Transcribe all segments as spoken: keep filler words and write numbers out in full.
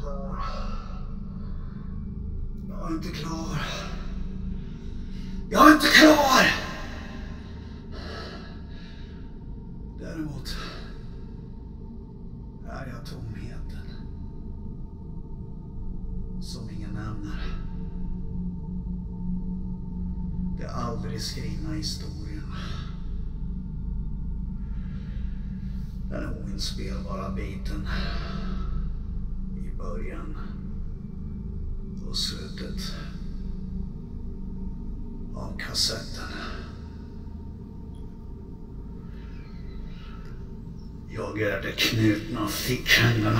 klar. Jag är inte klar. Jag är inte klar! Däremot är jag tomheten som ingen nämner. Det aldrig skrivna historien. Den oinspelbara biten i början och slutet av kassetten. Jag är de knutna fickhänderna,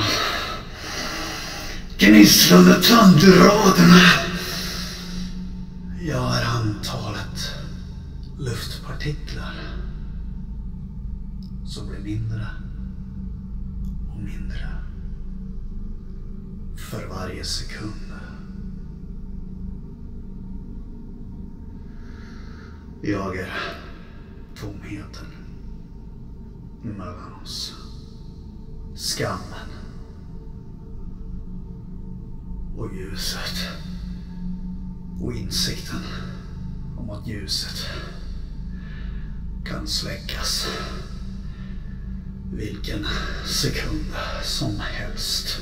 gnisslande tandraderna. Jag är antalet luftpartiklar som blir mindre och mindre för varje sekund. Jag är tomheten mellan oss, skammen och ljuset och insikten om att ljuset kan släckas vilken sekund som helst.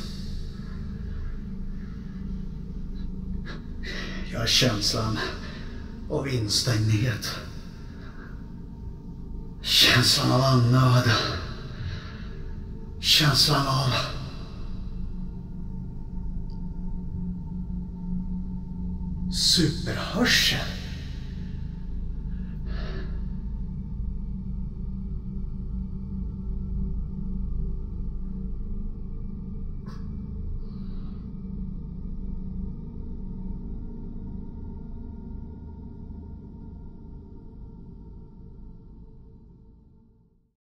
Jag är känslan av instängdhet, känslan av annöd, känslan av superhörsel.